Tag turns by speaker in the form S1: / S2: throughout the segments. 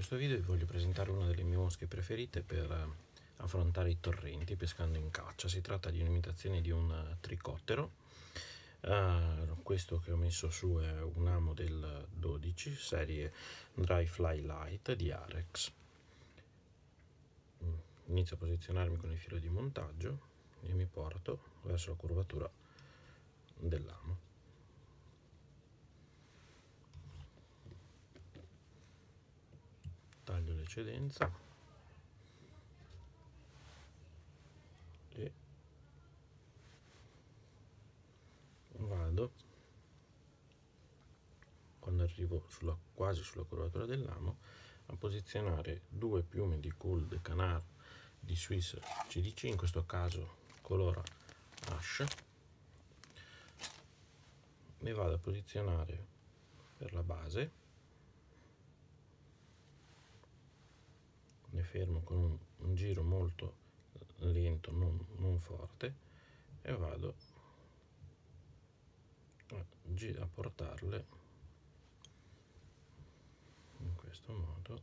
S1: questo video vi voglio presentare una delle mie mosche preferite per affrontare i torrenti pescando in caccia. Si tratta di un'imitazione di un tricottero. Questo che ho messo su è un amo del 12 serie Dry Fly Light di Arex. Inizio a posizionarmi con il filo di montaggio e mi porto verso la curvatura dell'amo. Taglio l'eccedenza e vado, quando arrivo quasi sulla curvatura dell'amo, a posizionare due piume di Coule de Canard di Swiss CDC, in questo caso color ash, e vado a posizionare per la base. Ne fermo con un giro molto lento, non forte, e vado a portarle in questo modo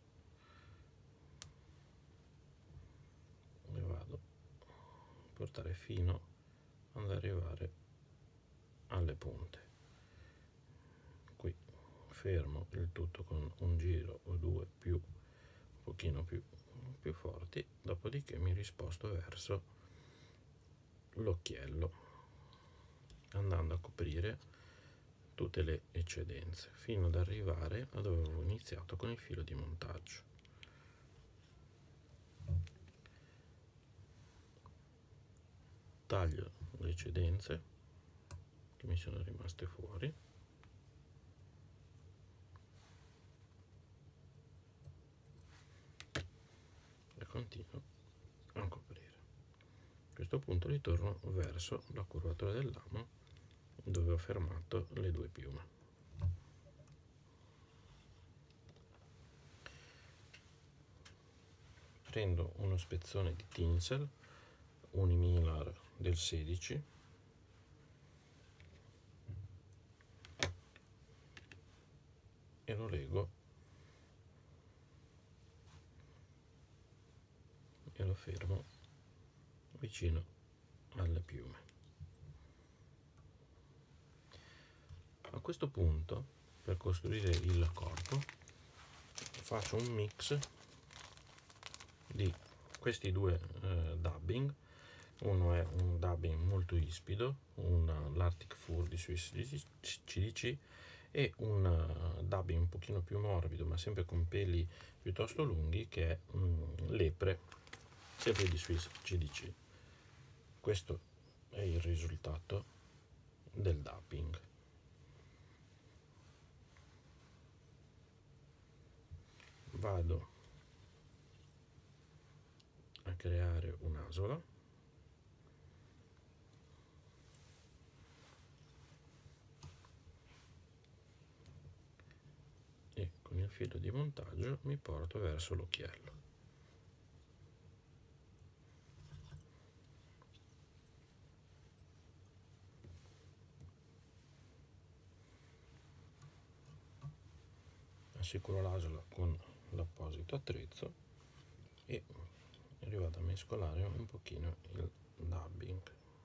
S1: e vado a portare fino ad arrivare alle punte. Qui fermo il tutto con un giro o due un pochino più forti, dopodiché mi risposto verso l'occhiello, andando a coprire tutte le eccedenze fino ad arrivare a dove avevo iniziato con il filo di montaggio. Taglio le eccedenze che mi sono rimaste fuori e continuo a coprire. A questo punto ritorno verso la curvatura dell'amo dove ho fermato le due piume. Prendo uno spezzone di tinsel Unimilar del 16 e lo lego e lo fermo vicino alle piume. A questo punto, per costruire il corpo, faccio un mix di questi due dubbing. Uno è un dubbing molto ispido, l'Arctic Fur di Swiss CDC, e un dubbing un pochino più morbido ma sempre con peli piuttosto lunghi, che è Lepre, sempre di Swiss CDC. Questo è il risultato del dubbing. Vado a creare un'asola e con il filo di montaggio mi porto verso l'occhiello. Assicuro l'asola con l'apposito attrezzo e arrivato a mescolare un pochino il dubbing.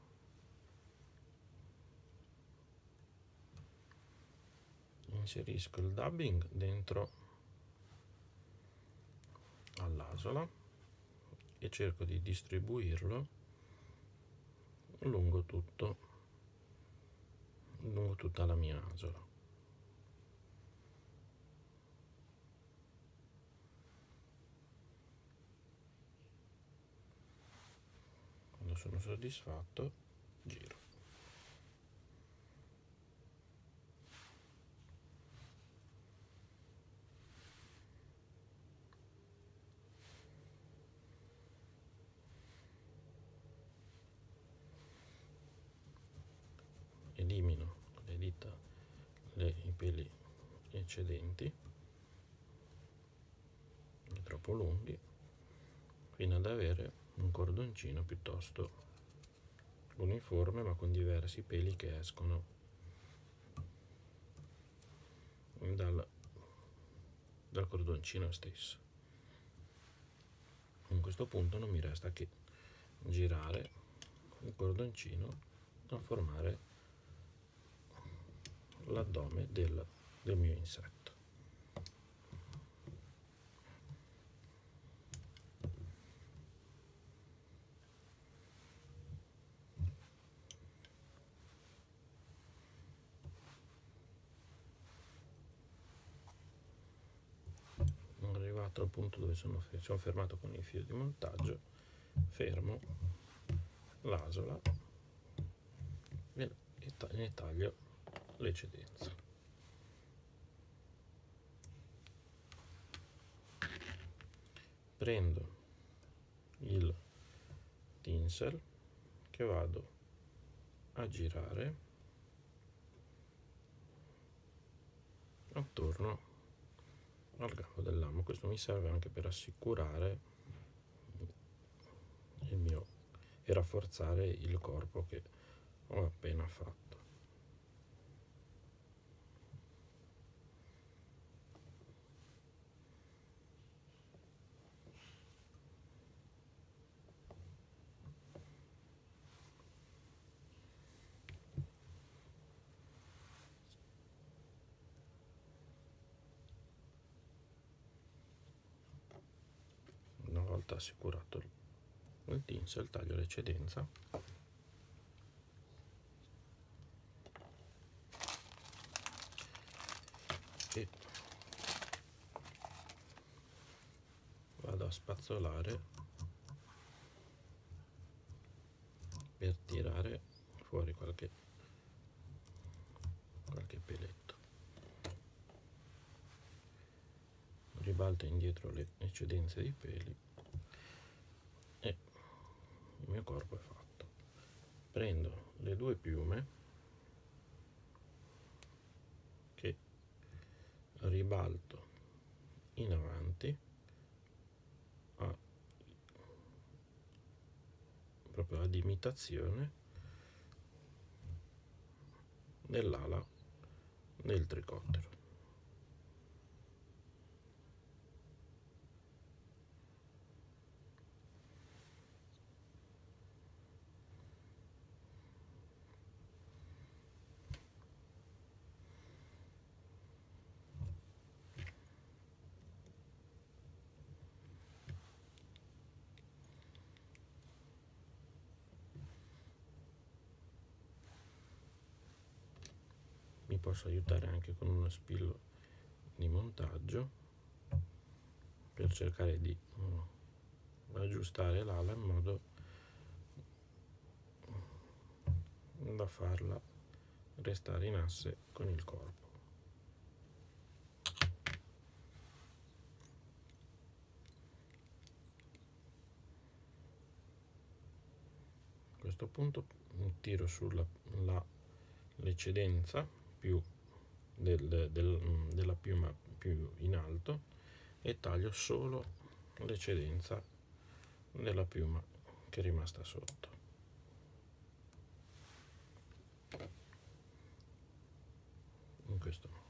S1: Inserisco il dubbing dentro all'asola e cerco di distribuirlo lungo tutta la mia asola. Quando sono soddisfatto, giro. Elimino con le dita i peli eccedenti, troppo lunghi, fino ad avere un cordoncino piuttosto uniforme ma con diversi peli che escono dal cordoncino stesso. questo punto non mi resta che girare il cordoncino a formare l'addome del mio insetto. Arrivato al punto dove sono fermato con il filo di montaggio, fermo l'asola e ne taglio l'eccedenza. Prendo il tinsel che vado a girare attorno al gambo del lamo. Questo mi serve anche per assicurare il mio e rafforzare il corpo che ho appena fatto. Una volta assicurato il tinsel, taglio l'eccedenza e vado a spazzolare per tirare fuori qualche peletto. Ribalto indietro le eccedenze di peli e il mio corpo è fatto. Prendo le due piume che ribalto in avanti proprio ad imitazione dell'ala del tricottero. Mi posso aiutare anche con uno spillo di montaggio per cercare di aggiustare l'ala in modo da farla restare in asse con il corpo. A questo punto tiro l'eccedenza più della piuma più in alto e taglio solo l'eccedenza della piuma che è rimasta sotto. In questo modo.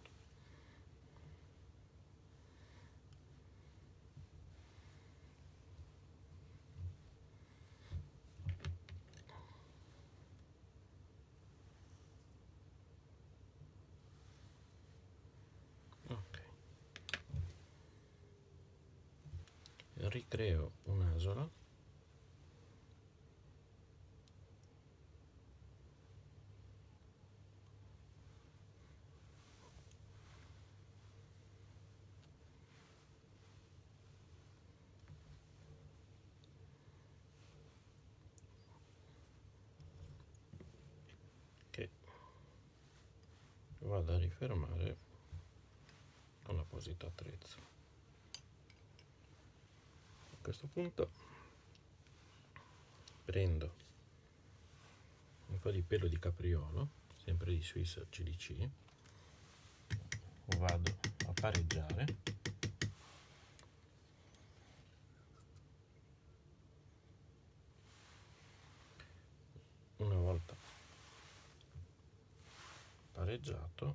S1: Ricreo un'asola che vado a rifermare con l'apposito attrezzo. A questo punto prendo un po' di pelo di capriolo, sempre di Swiss CDC, vado a pareggiare una volta pareggiato,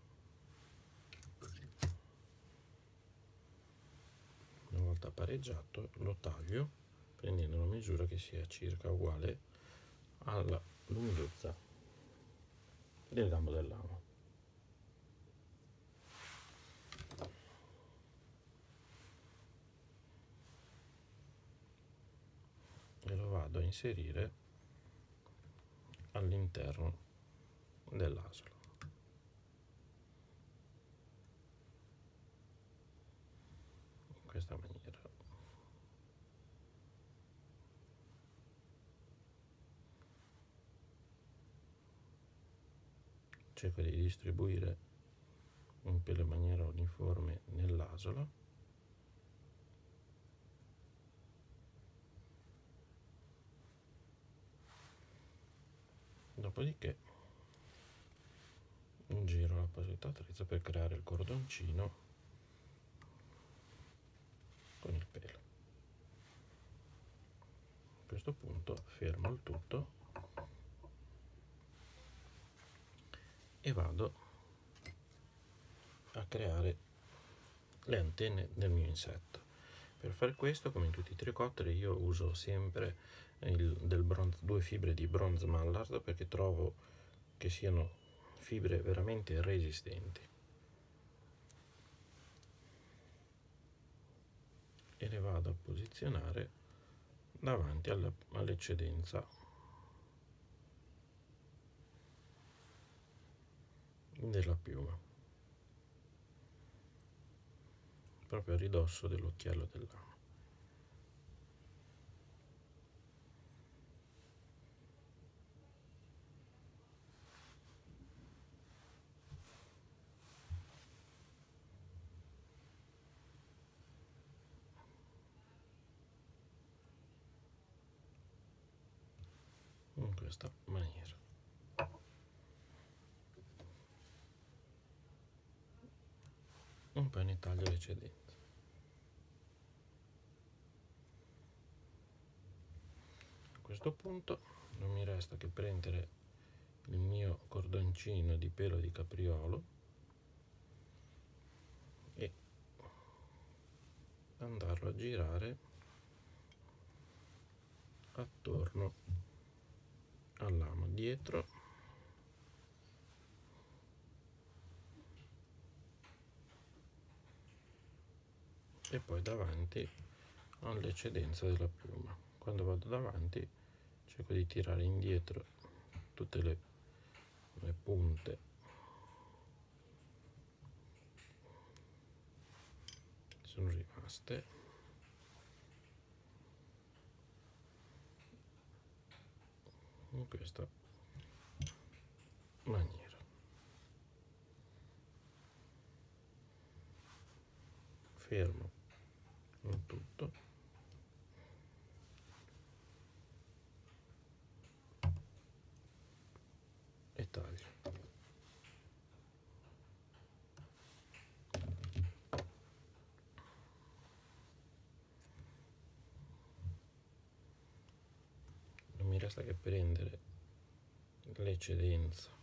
S1: lo taglio prendendo una misura che sia circa uguale alla lunghezza del gambo del lamo. E lo vado a inserire all'interno dell'asolo. In questa maniera. Cerco di distribuire un pelo in maniera uniforme nell'asolo. Dopodiché giro l'apposito attrezzo per creare il cordoncino con il pelo. A questo punto fermo il tutto e vado a creare le antenne del mio insetto. Per fare questo, come in tutti i tricotteri, io uso sempre due fibre di bronze mallard, perché trovo che siano fibre veramente resistenti, e le vado a posizionare davanti all'eccedenza della piuma, proprio a ridosso dell'occhiello del lamo. In questa maniera. Un po' ne taglio l'eccedenza. A questo punto non mi resta che prendere il mio cordoncino di pelo di capriolo e andarlo a girare attorno al lamo, dietro e poi davanti all'eccedenza della piuma. Quando vado davanti cerco di tirare indietro tutte le punte che sono rimaste, in questa maniera. Fermo il tutto e taglio. Non mi resta che prendere l'eccedenza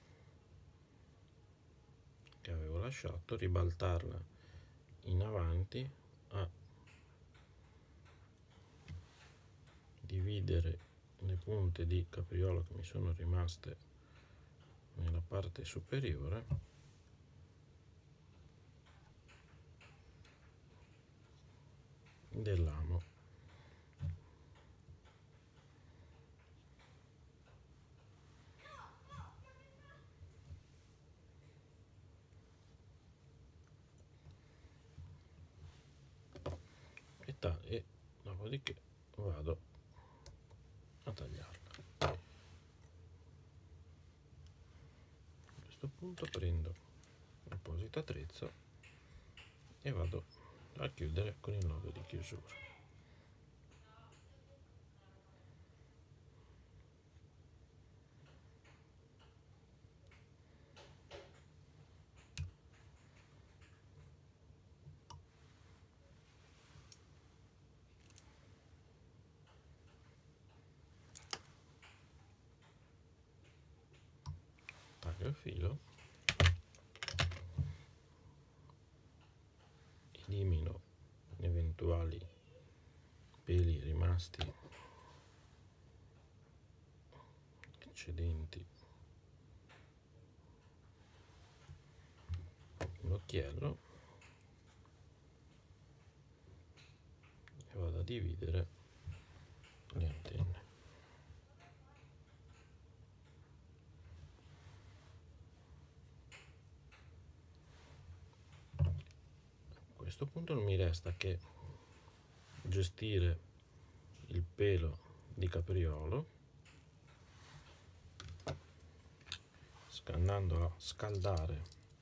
S1: che avevo lasciato, ribaltarla in avanti, a dividere le punte di capriolo che mi sono rimaste nella parte superiore del lamo. E dopodiché vado a tagliarla. A questo punto prendo l'apposito attrezzo e vado a chiudere con il nodo di chiusura. Taglio il filo, elimino eventuali peli rimasti eccedenti l'occhiello e vado a dividere le antenne. A questo punto non mi resta che gestire il pelo di capriolo andando a scaldare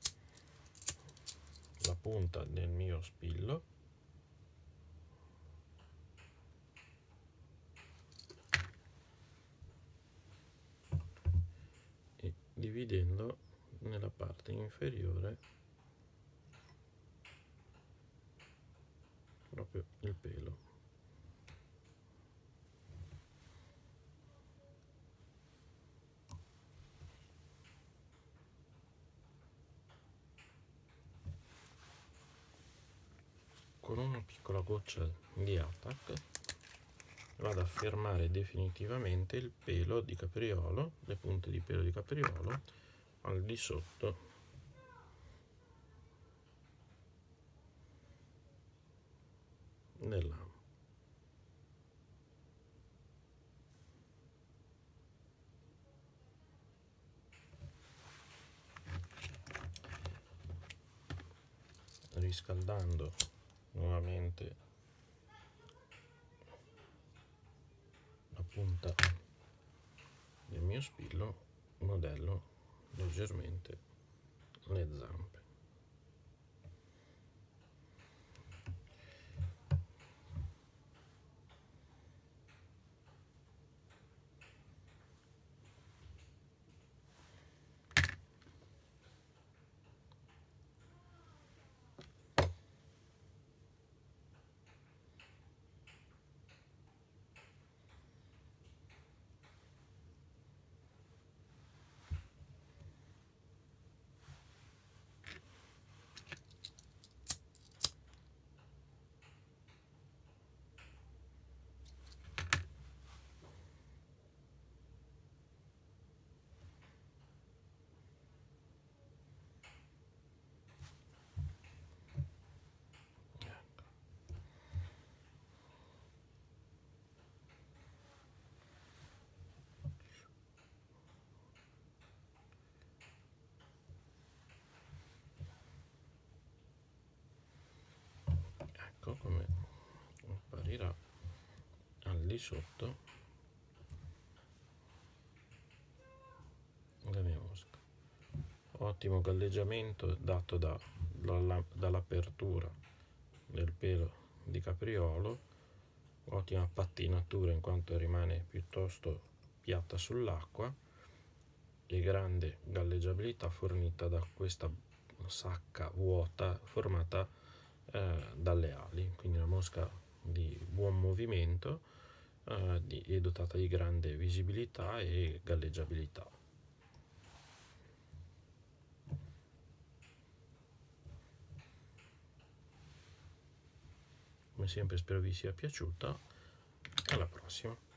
S1: la punta del mio spillo e dividendo nella parte inferiore proprio il pelo. Con una piccola goccia di Attack vado a fermare definitivamente il pelo di capriolo, le punte di pelo di capriolo al di sotto del lamo. Riscaldando nuovamente la punta del mio spillo, modello leggermente le zampe. Ecco come apparirà al di sotto la mia mosca. Ottimo galleggiamento dato dall'apertura del pelo di capriolo, ottima pattinatura in quanto rimane piuttosto piatta sull'acqua e grande galleggiabilità fornita da questa sacca vuota formata dalle ali, quindi una mosca di buon movimento e dotata di grande visibilità e galleggiabilità. Come sempre spero vi sia piaciuta, alla prossima.